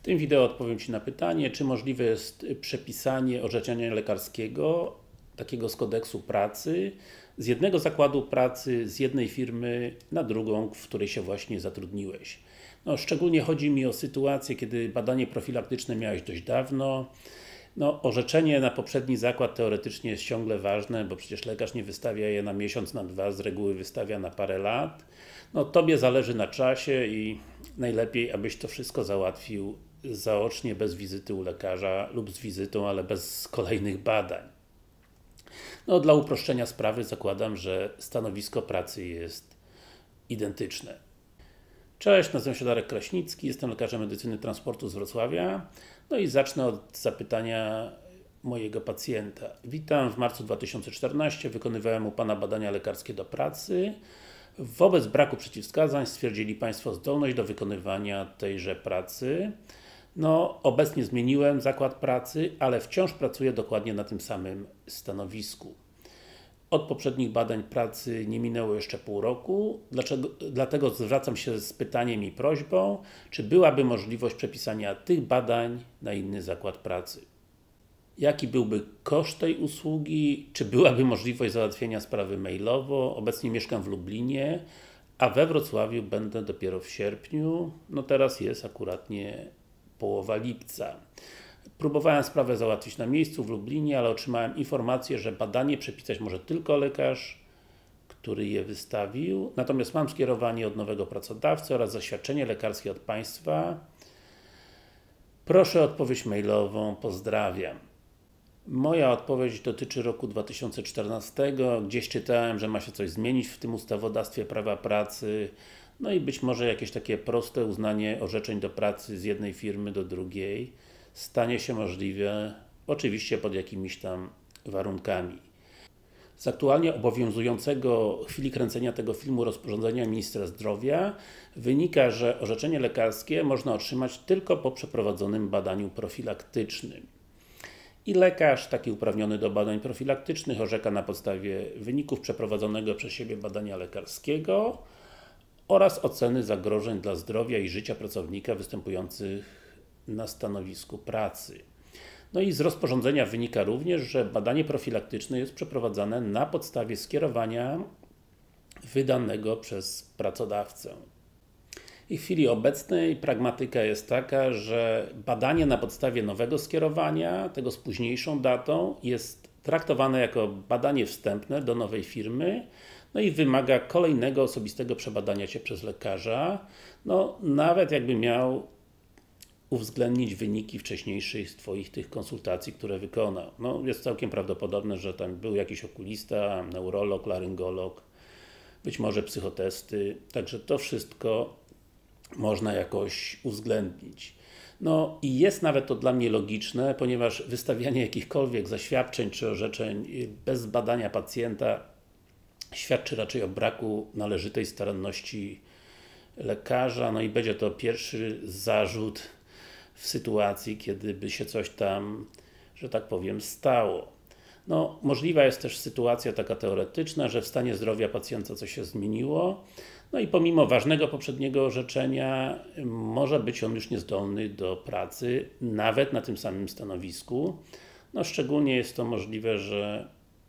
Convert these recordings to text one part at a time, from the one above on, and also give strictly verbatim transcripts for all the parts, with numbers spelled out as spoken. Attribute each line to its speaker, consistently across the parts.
Speaker 1: tym wideo odpowiem Ci na pytanie, czy możliwe jest przepisanie orzeczenia lekarskiego, takiego z kodeksu pracy, z jednego zakładu pracy, z jednej firmy na drugą, w której się właśnie zatrudniłeś. No, szczególnie chodzi mi o sytuację, kiedy badanie profilaktyczne miałeś dość dawno. No, orzeczenie na poprzedni zakład teoretycznie jest ciągle ważne, bo przecież lekarz nie wystawia je na miesiąc, na dwa, z reguły wystawia na parę lat. No, Tobie zależy na czasie i najlepiej, abyś to wszystko załatwił zaocznie, bez wizyty u lekarza lub z wizytą, ale bez kolejnych badań. No, dla uproszczenia sprawy zakładam, że stanowisko pracy jest identyczne. Cześć, nazywam się Darek Kraśnicki, jestem lekarzem medycyny transportu z Wrocławia. No i zacznę od zapytania mojego pacjenta. Witam, w marcu dwa tysiące czternastym wykonywałem u Pana badania lekarskie do pracy. Wobec braku przeciwwskazań stwierdzili Państwo zdolność do wykonywania tejże pracy. No, obecnie zmieniłem zakład pracy, ale wciąż pracuję dokładnie na tym samym stanowisku. Od poprzednich badań pracy nie minęło jeszcze pół roku, Dlaczego, dlatego zwracam się z pytaniem i prośbą, czy byłaby możliwość przepisania tych badań na inny zakład pracy. Jaki byłby koszt tej usługi? Czy byłaby możliwość załatwienia sprawy mailowo? Obecnie mieszkam w Lublinie, a we Wrocławiu będę dopiero w sierpniu. No teraz jest akuratnie połowa lipca. Próbowałem sprawę załatwić na miejscu w Lublinie, ale otrzymałem informację, że badanie przepisać może tylko lekarz, który je wystawił. Natomiast mam skierowanie od nowego pracodawcy oraz zaświadczenie lekarskie od Państwa. Proszę o odpowiedź mailową. Pozdrawiam. Moja odpowiedź dotyczy roku dwa tysiące czternastego. Gdzieś czytałem, że ma się coś zmienić w tym ustawodawstwie prawa pracy. No i być może jakieś takie proste uznanie orzeczeń do pracy z jednej firmy do drugiej stanie się możliwe, oczywiście pod jakimiś tam warunkami. Z aktualnie obowiązującego w chwili kręcenia tego filmu rozporządzenia Ministra Zdrowia wynika, że orzeczenie lekarskie można otrzymać tylko po przeprowadzonym badaniu profilaktycznym. I lekarz, taki uprawniony do badań profilaktycznych, orzeka na podstawie wyników przeprowadzonego przez siebie badania lekarskiego oraz oceny zagrożeń dla zdrowia i życia pracownika występujących na stanowisku pracy. No i z rozporządzenia wynika również, że badanie profilaktyczne jest przeprowadzane na podstawie skierowania wydanego przez pracodawcę. I w chwili obecnej pragmatyka jest taka, że badanie na podstawie nowego skierowania, tego z późniejszą datą, jest traktowane jako badanie wstępne do nowej firmy, no i wymaga kolejnego osobistego przebadania Cię przez lekarza, no nawet jakby miał uwzględnić wyniki wcześniejszych Twoich tych konsultacji, które wykonał. No, jest całkiem prawdopodobne, że tam był jakiś okulista, neurolog, laryngolog, być może psychotesty, także to wszystko można jakoś uwzględnić. No i jest nawet to dla mnie logiczne, ponieważ wystawianie jakichkolwiek zaświadczeń czy orzeczeń bez badania pacjenta świadczy raczej o braku należytej staranności lekarza, no i będzie to pierwszy zarzut w sytuacji, kiedy by się coś tam, że tak powiem, stało. No, możliwa jest też sytuacja taka teoretyczna, że w stanie zdrowia pacjenta coś się zmieniło, no i pomimo ważnego poprzedniego orzeczenia może być on już niezdolny do pracy, nawet na tym samym stanowisku. No, szczególnie jest to możliwe, że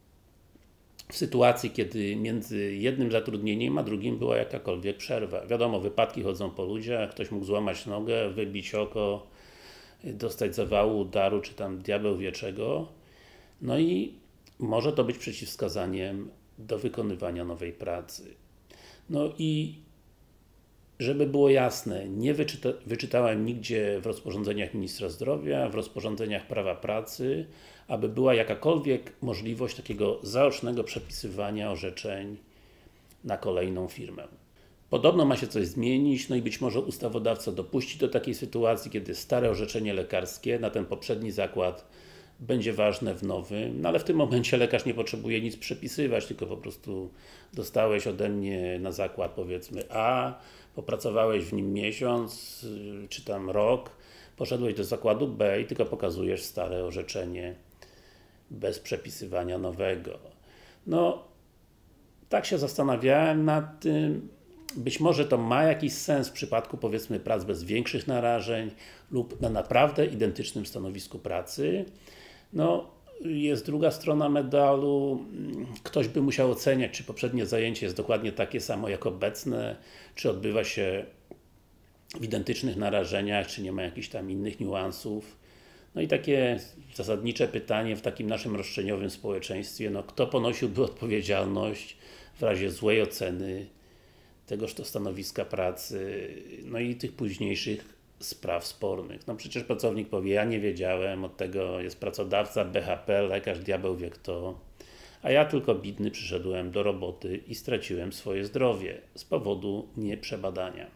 Speaker 1: w sytuacji, kiedy między jednym zatrudnieniem a drugim była jakakolwiek przerwa. Wiadomo, wypadki chodzą po ludziach, ktoś mógł złamać nogę, wybić oko, dostać zawału, udaru, czy tam diabeł wie czego. No i może to być przeciwwskazaniem do wykonywania nowej pracy. No i żeby było jasne, nie wyczyta wyczytałem nigdzie w rozporządzeniach Ministra Zdrowia, w rozporządzeniach prawa pracy, aby była jakakolwiek możliwość takiego zaocznego przepisywania orzeczeń na kolejną firmę. Podobno ma się coś zmienić, no i być może ustawodawca dopuści do takiej sytuacji, kiedy stare orzeczenie lekarskie na ten poprzedni zakład będzie ważne w nowym, no ale w tym momencie lekarz nie potrzebuje nic przepisywać, tylko po prostu dostałeś ode mnie na zakład, powiedzmy A, popracowałeś w nim miesiąc, czy tam rok, poszedłeś do zakładu B i tylko pokazujesz stare orzeczenie bez przepisywania nowego. No, tak się zastanawiałem nad tym, Być może to ma jakiś sens w przypadku, powiedzmy, prac bez większych narażeń lub na naprawdę identycznym stanowisku pracy. No, jest druga strona medalu. Ktoś by musiał oceniać, czy poprzednie zajęcie jest dokładnie takie samo jak obecne, czy odbywa się w identycznych narażeniach, czy nie ma jakichś tam innych niuansów. No i takie zasadnicze pytanie w takim naszym roszczeniowym społeczeństwie, no kto ponosiłby odpowiedzialność w razie złej oceny tegoż to stanowiska pracy, no i tych późniejszych spraw spornych. No przecież pracownik powie, ja nie wiedziałem, od tego jest pracodawca, B H P, lekarz, diabeł wie kto, a ja tylko bidny przyszedłem do roboty i straciłem swoje zdrowie z powodu nieprzebadania.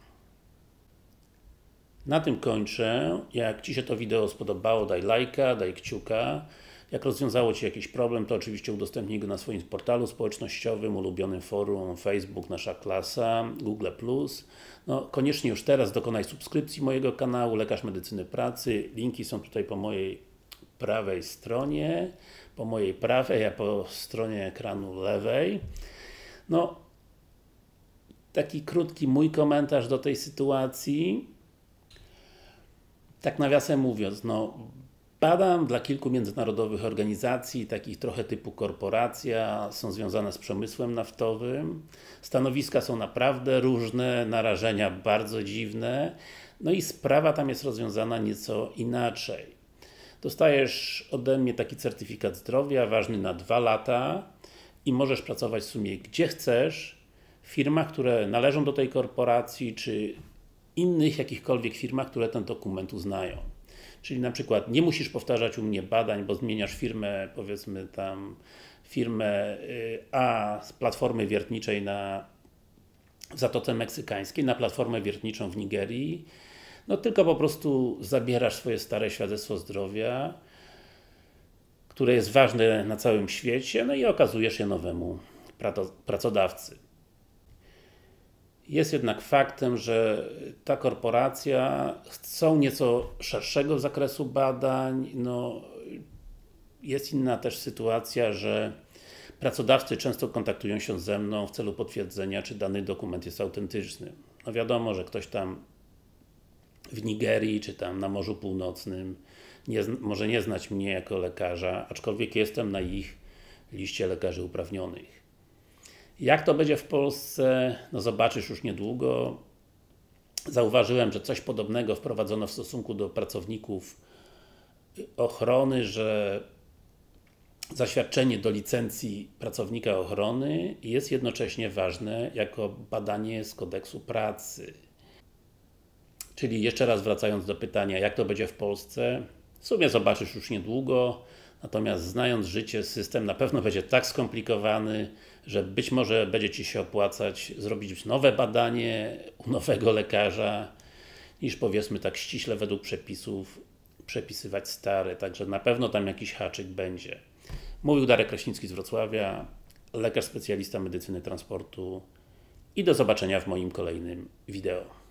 Speaker 1: Na tym kończę. Jak Ci się to wideo spodobało, daj lajka, daj kciuka. Jak rozwiązało Ci jakiś problem, to oczywiście udostępnij go na swoim portalu społecznościowym, ulubionym forum, Facebook, Nasza Klasa, Google plus. No, koniecznie już teraz dokonaj subskrypcji mojego kanału Lekarz Medycyny Pracy. Linki są tutaj po mojej prawej stronie, po mojej prawej, a po stronie ekranu lewej. No, taki krótki mój komentarz do tej sytuacji. Tak nawiasem mówiąc, no badam dla kilku międzynarodowych organizacji, takich trochę typu korporacja, są związane z przemysłem naftowym. Stanowiska są naprawdę różne, narażenia bardzo dziwne, no i sprawa tam jest rozwiązana nieco inaczej. Dostajesz ode mnie taki certyfikat zdrowia, ważny na dwa lata i możesz pracować w sumie gdzie chcesz, w firmach, które należą do tej korporacji, czy innych jakichkolwiek firmach, które ten dokument uznają. Czyli na przykład nie musisz powtarzać u mnie badań, bo zmieniasz firmę, powiedzmy tam firmę A z platformy wiertniczej na w Zatoce Meksykańskiej na platformę wiertniczą w Nigerii, no tylko po prostu zabierasz swoje stare świadectwo zdrowia, które jest ważne na całym świecie, no i okazujesz je nowemu pracodawcy. Jest jednak faktem, że ta korporacja chcą nieco szerszego zakresu badań, no jest inna też sytuacja, że pracodawcy często kontaktują się ze mną w celu potwierdzenia, czy dany dokument jest autentyczny. No wiadomo, że ktoś tam w Nigerii, czy tam na Morzu Północnym nie, może nie znać mnie jako lekarza, aczkolwiek jestem na ich liście lekarzy uprawnionych. Jak to będzie w Polsce? No zobaczysz już niedługo. Zauważyłem, że coś podobnego wprowadzono w stosunku do pracowników ochrony, że zaświadczenie do licencji pracownika ochrony jest jednocześnie ważne jako badanie z kodeksu pracy. Czyli jeszcze raz wracając do pytania, jak to będzie w Polsce? W sumie zobaczysz już niedługo. Natomiast znając życie, system na pewno będzie tak skomplikowany, że być może będzie Ci się opłacać zrobić nowe badanie u nowego lekarza, niż powiedzmy tak ściśle według przepisów przepisywać stare, także na pewno tam jakiś haczyk będzie. Mówił Darek Kraśnicki z Wrocławia, lekarz specjalista medycyny transportu i do zobaczenia w moim kolejnym wideo.